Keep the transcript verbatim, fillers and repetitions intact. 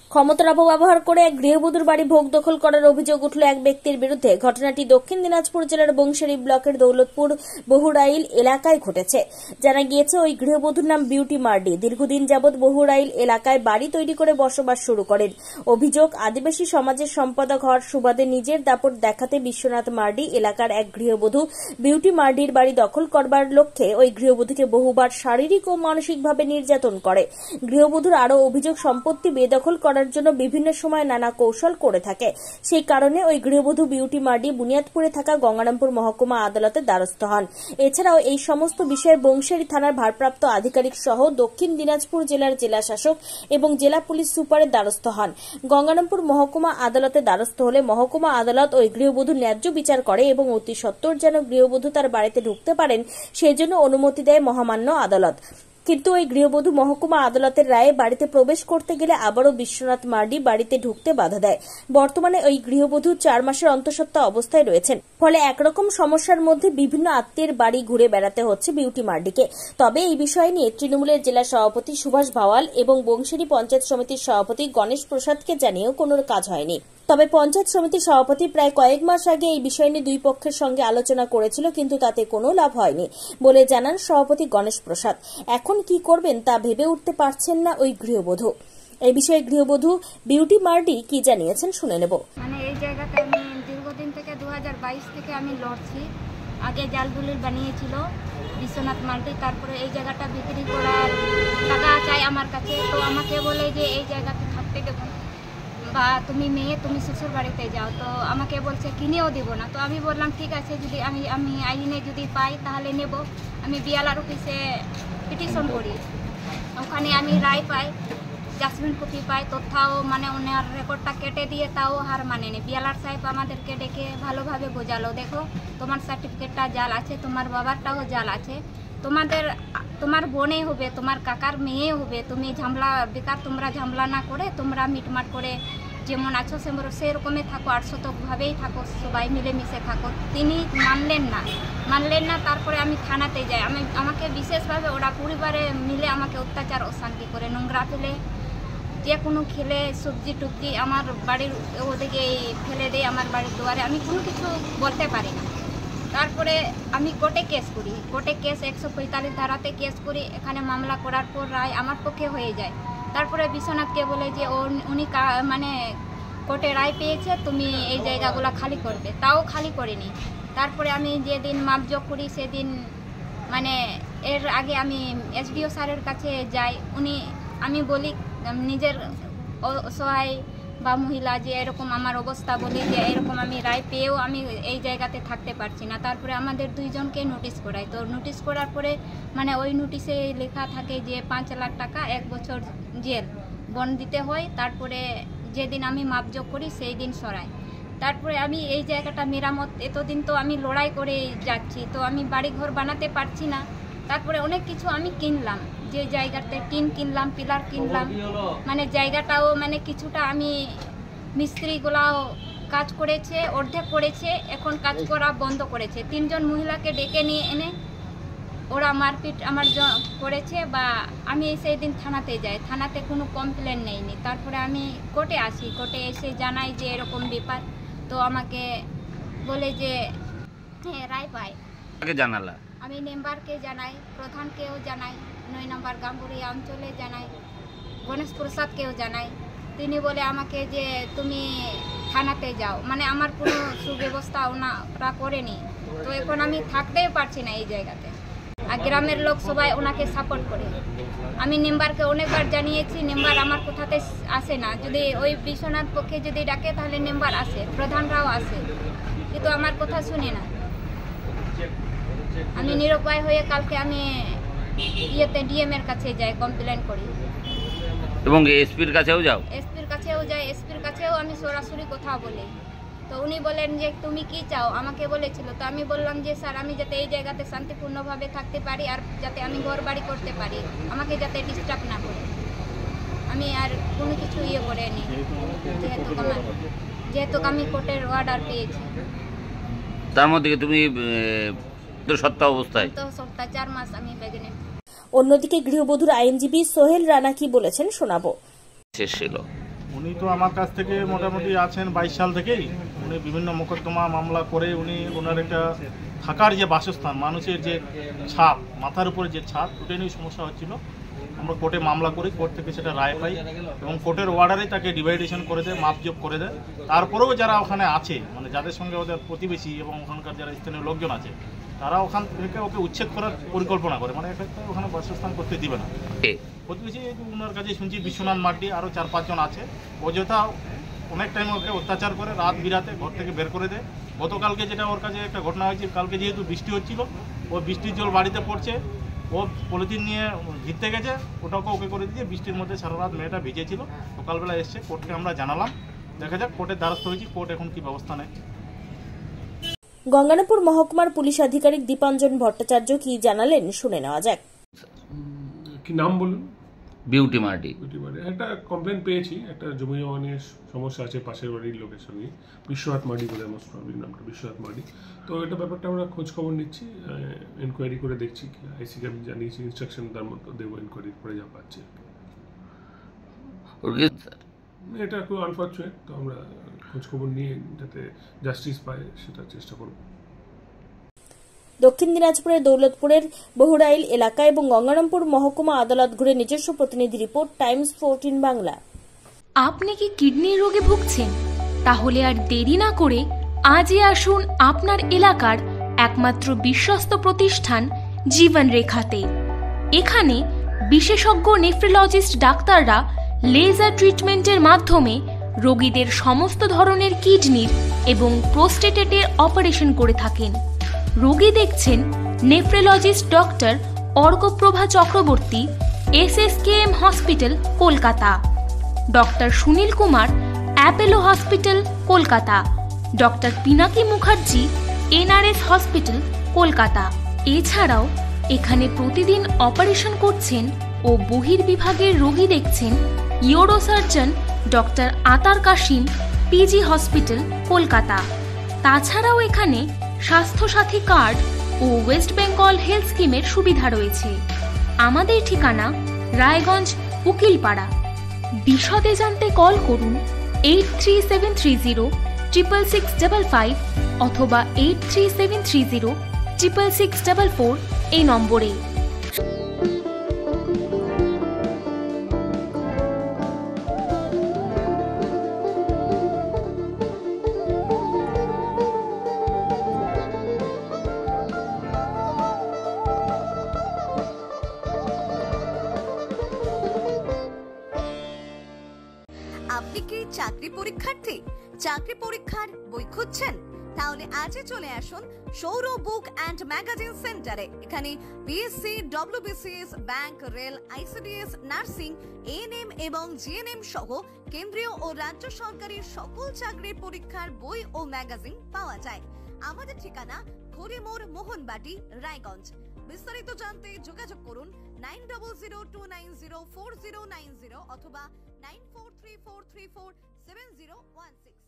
ক্ষমতার অপব্যবহার করে এক গৃহবধূর বাড়ি ভোগ দখল করার অভিযোগ উঠল এক ব্যক্তির বিরুদ্ধে। ঘটনাটি দক্ষিণ দিনাজপুর জেলার বংশেরী ব্লকের দৌলতপুর বহুরাইল এলাকায় ঘটেছে। জানা গিয়েছে, ওই গৃহবধূর নাম বিউটি মার্ডি। দীর্ঘদিন যাবৎ বহুরাইল এলাকায় বাড়ি তৈরি করে বসবাস শুরু করেন। অভিযোগ, আদিবাসী সমাজের সম্পাদক হওয়ার সুবাদে নিজের দাপট দেখাতে বিশ্বনাথ মার্ডি এলাকার এক গৃহবধূ বিউটি মার্ডির বাড়ি দখল করবার লক্ষ্যে ওই গৃহবধূকে বহুবার শারীরিক ও মানসিকভাবে নির্যাতন করে। গৃহবধূর আরও অভিযোগ, সম্পত্তি বেদখল করার জন্য বিভিন্ন সময় নানা কৌশল করে থাকে। সেই কারণে ওই গৃহবধূ বিউটি মার্ডি বুনিয়াদপুরে থাকা গঙ্গারামপুর মহকুমা আদালতের দ্বারস্থ হন। এছাড়াও এই সমস্ত বিষয়ে বংশেরী থানার ভারপ্রাপ্ত আধিকারিক সহ দক্ষিণ দিনাজপুর জেলার জেলা শাসক এবং জেলা পুলিশ সুপারের দ্বারস্থ হন। গঙ্গারামপুর মহকুমা আদালতের দ্বারস্থ হলে মহকুমা আদালত ওই গৃহবধূর ন্যায্য বিচার করে এবং অতি সত্বর যেন গৃহবধূ তার বাড়িতে ঢুকতে পারেন সেজন্য অনুমতি দেয় মহামান্য আদালত। কিন্তু ওই গৃহবধূ মহকুমা আদালতের রায়ে বাড়িতে প্রবেশ করতে গেলে আবারও বিশ্বনাথ মার্ডি বাড়িতে ঢুকতে বাধা দেয়। বর্তমানে ওই গৃহবধূ চার মাসের অন্তঃসত্ত্বা অবস্থায় রয়েছেন। ফলে একরকম সমস্যার মধ্যে বিভিন্ন আত্মীয়ের বাড়ি ঘুরে বেড়াতে হচ্ছে বিউটি মার্ডিকে। তবে এই বিষয় নিয়ে তৃণমূলের জেলা সভাপতি সুভাষ ভাওয়াল এবং বংশেরী পঞ্চায়েত সমিতির সভাপতি গণেশ প্রসাদকে জানিয়েও কোনো কাজ হয়নি। তবে পঞ্চায়েত সমিতির সভাপতি প্রায় কয়েক মাস আগে এই বিষয় নিয়ে দুই পক্ষের সঙ্গে আলোচনা করেছিল, কিন্তু তাতে কোনো লাভ হয়নি বলে জানান সভাপতি গণেশ প্রসাদ। এখন কি করবেন তা ভেবে উঠতে পারছেন না ওই গৃহবধূ। এই বিষয়ে গৃহবধূ বিউটি মার্ডি কি জানিয়েছেন শুনে নেব। মানে এই জায়গাতে আমি দীর্ঘদিন থেকে দু হাজার বাইশ থেকে আমি লড়ছি। আগে জালদুলির বানিয়েছিল বিশ্বনাথ মার্ডি, তারপরে এই জায়গাটা বিক্রি করার টাকা চাই আমার কাছে। তো আমাকে বলে যে এই জায়গাতে থাকতে দেবো বা তুমি মেয়ে তুমি শ্বশুর বাড়িতে যাও। তো আমাকে বলছে কিনেও দিব না। তো আমি বললাম ঠিক আছে, যদি আমি আমি আইনে যদি পাই তাহলে নেব। আমি বিয়ালার অফিসে পিটিশন করি, ওখানে আমি রায় পাই, জাজমেন্ট কপি পাই, তথাও মানে ওনার রেকর্ডটা কেটে দিয়ে তাও হার মানেনি। বিয়ালার সাহেব আমাদেরকে ডেকে ভালোভাবে বোঝালো, দেখো তোমার সার্টিফিকেটটা জাল আছে, তোমার বাবারটাও জাল আছে, তোমাদের তোমার বোনে হবে, তোমার কাকার মেয়ে হবে, তুমি ঝামলা বেকার তোমরা ঝামলা না করে তোমরা মিটমাট করে যেমন আছো সেরকমই থাকো, আর শতকভাবেই থাকো, সবাই মিলেমিশে থাকো। তিনি মানলেন না মানলেন না তারপরে আমি থানাতে যাই। আমি আমাকে বিশেষভাবে ওরা পরিবারে মিলে আমাকে অত্যাচার অশান্তি করে, নোংরা ফেলে, যে কোনো খেলে সবজি টুবজি আমার বাড়ির ওদিকে ফেলে দেয়, আমার বাড়ির দুয়ারে। আমি কোনো কিছু বলতে পারি না। তারপরে আমি কোর্টে কেস করি, কোর্টে কেস একশো পঁয়তাল্লিশ ধারাতে কেস করি। এখানে মামলা করার পর রায় আমার পক্ষে হয়ে যায়। তারপরে বিশ্বনাথকে বলে যে উনি মানে কোর্টে রায় পেয়েছে, তুমি এই জায়গাগুলো খালি করবে, তাও খালি করিনি। তারপরে আমি যেদিন মাপজোক করি সেদিন মানে এর আগে আমি এসডিও স্যারের কাছে যাই। উনি আমি বলি নিজের অসহায় বা মহিলা যে এরকম আমার অবস্থা, বলি যে এরকম আমি রায় পেয়েও আমি এই জায়গাতে থাকতে পারছি না। তারপরে আমাদের দুইজনকে নোটিশ করাই। তো নোটিশ করার পরে মানে ওই নোটিশে লেখা থাকে যে পাঁচ লাখ টাকা এক বছর জেল বন্ড দিতে হয়। তারপরে যেদিন আমি মাপজোক করি সেই দিন সরাই। তারপরে আমি এই জায়গাটা মেরামত, এতদিন তো আমি লড়াই করে যাচ্ছি, তো আমি বাড়ি ঘর বানাতে পারছি না। তারপরে অনেক কিছু আমি কিনলাম, যে জায়গাতে টিন কিনলাম, পিলার কিনলাম, মানে জায়গাটাও মানে কিছুটা আমি মিস্ত্রিগুলাও কাজ করেছে, অর্ধেক করেছে, এখন কাজ করা বন্ধ করেছে। তিনজন মহিলাকে ডেকে নিয়ে এনে ওরা মারপিট আমার করেছে। বা আমি সেই দিন থানাতে যাই, থানাতে কোনো কমপ্লেন নেইনি। তারপরে আমি কোর্টে আসি, কোর্টে এসে জানাই যে এরকম ব্যাপার। তো আমাকে বলে যে হ্যাঁ রায় পাই। জানালা আমি মেম্বারকে জানাই, প্রধানকেও জানাই, নয় নম্বর গাম্বুরিয়া অঞ্চলে জানাই, গণেশ প্রসাদকেও জানাই। তিনি বলে আমাকে যে তুমি থানাতে যাও, মানে আমার কোনো সুব্যবস্থা ওনারা করেনি। তো এখন আমি থাকতেই পারছি না এই জায়গাতে। আর গ্রামের লোক সবাই ওনাকে সাপোর্ট করে। আমি মেম্বারকে অনেকবার জানিয়েছি, মেম্বার আমার কোথাতে আসে না। যদি ওই বিশ্বনাথ পক্ষে যদি ডাকে তাহলে মেম্বার আসে, প্রধানরাও আসে, কিন্তু আমার কথা শুনে না। আমি নিরুপায় হয়ে কালকে আমি ইয়েতে ডিএম এর কাছে যাই, কমপ্লেন করি। এবং এসপির কাছেও যাও? এসপির কাছেও যাই, এসপির কাছেও আমি সরাসরি কথা বলি। তো উনি বলেন যে তুমি কি চাও, আমাকে বলেছিল। তো আমি বললাম যে স্যার আমি যাতে এই জায়গাতে শান্তিপূর্ণভাবে থাকতে পারি, আর যাতে আমি ঘর বাড়ি করতে পারি, আমাকে যাতে ডিস্টার্ব না করে। আমি আর কোনো কিছু ইয়ে করিনি, যেহেতু আমার যেহেতু আমি কোর্টের অর্ডার পেয়েছি। তার মধ্যে তুমি সত্তা অবস্থায় তো সপ্তাহ চার মাস আমি বেগনে। অন্যদিকে গৃহবধূর আইনজীবী সোহেল রানা কি বলেছেন শোনাবো। শেষ ছিল উনি তো আমার কাছ থেকে মোটামুটি আছেন বাইশ সাল থেকেই। উনি বিভিন্ন মোকদ্দমা মামলা করে উনি ওনার একটা থাকার যে বাসস্থান, মানুষের যে ছাপ, মাথার উপরে যে ছাপ, ওটা নিয়ে সমস্যা হচ্ছিল। আমরা কোর্টে মামলা করি, কোর্ট থেকে সেটা রায় পাই এবং কোর্টের অর্ডারে তাকে ডিভাইডেশন করে দেয়, মাপজোপ করে দেয়। তারপরেও যারা ওখানে আছে, মানে যাদের সঙ্গে ওদের প্রতিবেশী এবং ওখানকার যারা স্থানীয় লোকজন আছে, তারা ওখান থেকে ওকে উচ্ছেদ করার পরিকল্পনা করে, মানে এক্ষেত্রে ওখানে বাসস্থান করতে দিবে না। প্রতিবেশী ওনার কাছে শুনছি বিশ্বনাথ মার্ডি আরও চার পাঁচজন আছে, অযথা অনেক টাইম ওকে অত্যাচার করে, রাত বিরাতে ঘর থেকে বের করে দেয়। গতকালকে যেটা ওর কাছে একটা ঘটনা হয়েছে, কালকে যেহেতু বৃষ্টি হচ্ছিল, ও বৃষ্টির জল বাড়িতে পড়ছে, ও পলিথিন নিয়ে ভিজতে গেছে, ওটাকে ওকে করে দিয়ে বৃষ্টির মধ্যে সারা রাত মেয়েটা ভিজেছিল। সকালবেলা এসছে, কোর্টকে আমরা জানালাম, দেখা যাক কোর্টের দ্বারস্থ হয়েছি, কোর্ট এখন কি ব্যবস্থা নেয়। গঙ্গারামপুর মহকুমার পুলিশ আধিকারিক দীপাঞ্জন ভট্টাচার্য কি জানালেন শুনে নেওয়া যাক। কি নাম বলুন? বিউটি মার্ডি। বিউটি মার্ডি। একটা কমপ্লেন পেয়েছি, একটা জমি জমা নিয়ে সমস্যা আছে পাশের বাড়ির লোকের সঙ্গে। বিশ্বনাথ মার্ডি বলে আমার প্রবলেম, নামটা বিশ্বনাথ মার্ডি। তো এটা ব্যাপারটা আমরা খোঁজ খবর নিচ্ছি, এনকোয়ারি করে দেখছি। আইসিকে আমি জানিয়েছি, ইনস্ট্রাকশন তার মতো দেবো, এনকোয়ারি করে যা পাচ্ছি। এটা খুব আনফর্চুনেট, তো আমরা খোঁজ খবর নিয়ে যাতে জাস্টিস পায় সেটা চেষ্টা করব। দক্ষিণ দিনাজপুরের দৌলতপুরের বহুরাইল এলাকা এবং গঙ্গারামপুর মহকুমা আদালত ঘুরে নিজস্ব প্রতিনিধি রিপোর্ট, টাইমস ফোরটিন বাংলা। আপনি কি কিডনির রোগে ভুগছেন? তাহলে আর দেরি না করে আজই আসুন আপনার এলাকার একমাত্র বিশ্বস্ত প্রতিষ্ঠান জীবন রেখাতে। এখানে বিশেষজ্ঞ নেফ্রোলজিস্ট ডাক্তাররা লেজার ট্রিটমেন্টের মাধ্যমে রোগীদের সমস্ত ধরনের কিডনির এবং প্রোস্টেটেটের অপারেশন করে থাকেন। রোগী দেখছেন nephrologist doctor Arkaprava Chakraborty, S S K M hospital, Kolkata. Doctor Sunil Kumar, Apollo hospital, Kolkata. Doctor Pinaki Mukherjee, N R S hospital, Kolkata. এছাড়াও এখানে প্রতিদিন অপারেশন করছেন ও বহির্বিভাগের রোগী দেখছেন ইউরোসার্জন ডক্টর আতার কাশিম, পিজি হসপিটাল, কলকাতা। তাছাড়াও এখানে স্বাস্থ্যসাথী কার্ড ও ওয়েস্ট বেঙ্গল হেলথ স্কিমের সুবিধা রয়েছে। আমাদের ঠিকানা রায়গঞ্জ, উকিলপাড়া। বিশদে জানতে কল করুন eight three seven three zero triple six double five অথবা eight three seven three zero triple six double four এই নম্বরে। আপনি কি চাকরি পরীক্ষার্থী? চাকরি পরীক্ষার বই খুঁজছেন? তাহলে আজই চলে আসুন সৌর বুক অ্যান্ড ম্যাগাজিন সেন্টারে। এখানে PSC, WBCS, bank, rail, ICDS, nursing, ANM এবং জিএনএম সহ কেন্দ্রীয় ও রাজ্য সরকারের সকল চাকরির পরীক্ষার বই ও ম্যাগাজিন পাওয়া যায়। আমাদের ঠিকানা খড়িমোড়, মোহনবাটি, রায়গঞ্জ। বিস্তারিত জানতে যোগাযোগ করুন nine double zero two nine zero four zero nine zero অথবা nine four three four three four seven zero one six.